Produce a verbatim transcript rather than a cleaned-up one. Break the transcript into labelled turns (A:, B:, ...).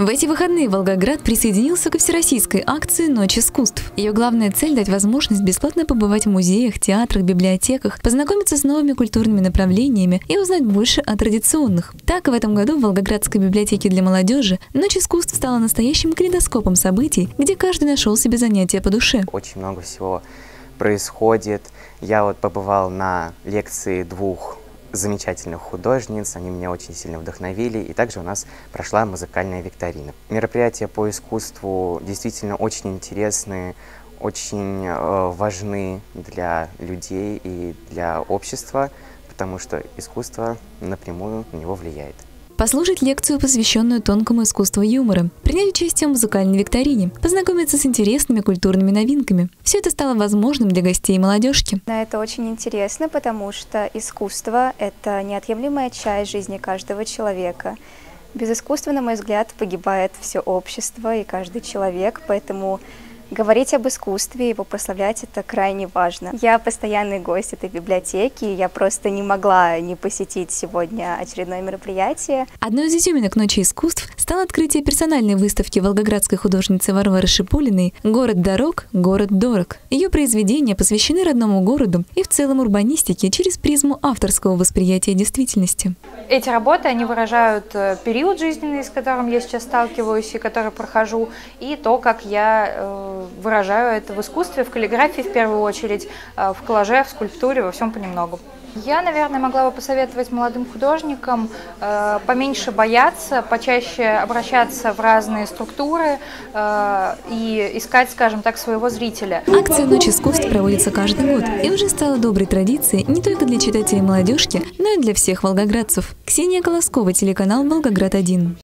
A: В эти выходные Волгоград присоединился к всероссийской акции «Ночь искусств». Ее главная цель – дать возможность бесплатно побывать в музеях, театрах, библиотеках, познакомиться с новыми культурными направлениями и узнать больше о традиционных. Так, в этом году в Волгоградской библиотеке для молодежи «Ночь искусств» стала настоящим калейдоскопом событий, где каждый нашел себе занятие по душе.
B: Очень много всего происходит. Я вот побывал на лекции двух замечательных художниц, они меня очень сильно вдохновили, и также у нас прошла музыкальная викторина. Мероприятия по искусству действительно очень интересные, очень э, важны для людей и для общества, потому что искусство напрямую на него влияет.
A: Послушать лекцию, посвященную тонкому искусству юмора, принять участие в музыкальной викторине, познакомиться с интересными культурными новинками. Все это стало возможным для гостей и молодежки.
C: Это очень интересно, потому что искусство – это неотъемлемая часть жизни каждого человека. Без искусства, на мой взгляд, погибает все общество и каждый человек, поэтому говорить об искусстве, его прославлять – это крайне важно. Я постоянный гость этой библиотеки, я просто не могла не посетить сегодня очередное мероприятие.
A: Одной из изюминок Ночи искусств стало открытие персональной выставки волгоградской художницы Варвары Шипулиной «Город дорог, город дорог». Ее произведения посвящены родному городу и в целом урбанистике через призму авторского восприятия действительности.
D: Эти работы, они выражают период жизненный, с которым я сейчас сталкиваюсь и который прохожу, и то, как я выражаю это в искусстве, в каллиграфии в первую очередь, в коллаже, в скульптуре, во всем понемногу. Я, наверное, могла бы посоветовать молодым художникам э, поменьше бояться, почаще обращаться в разные структуры э, и искать, скажем так, своего зрителя.
A: Акция «Ночь искусств» проводится каждый год и уже стала доброй традицией не только для читателей молодежки, но и для всех волгоградцев. Ксения Колоскова, телеканал «Волгоград один».